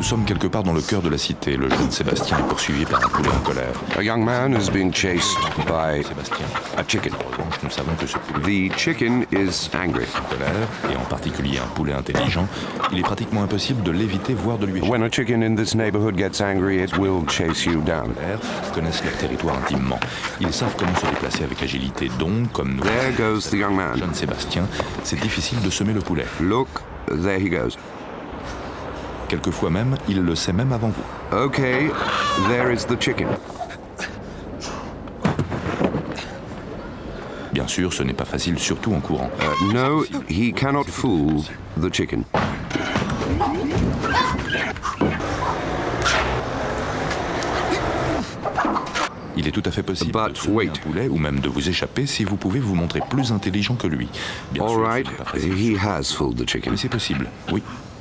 Nous sommes quelque part dans le cœur de la cité. Le jeune Sébastien est poursuivi par un poulet en colère. A young man has been chased by Sébastien, a chicken. en revanche, nous savons que ce poulet The chicken is angry. en colère, et en particulier un poulet intelligent, il est pratiquement impossible de l'éviter, voire de lui échapper. When a chicken in this neighborhood gets angry, it will chase you down. Connaissent leur territoire intimement. Ils savent comment se déplacer avec agilité, donc, comme nous, There goes the young man. jeune Sébastien, c'est difficile de semer le poulet. Look, there he goes. Quelquefois même, il le sait même avant vous. Okay, there is the chicken. Bien sûr, ce n'est pas facile, surtout en courant. No, he cannot fool the chicken. Il est tout à fait possible But de semer wait. un poulet ou même de vous échapper si vous pouvez vous montrer plus intelligent que lui. Bien All sûr, right, ce n'est pas facile, he has fooled the chicken. mais c'est possible, oui.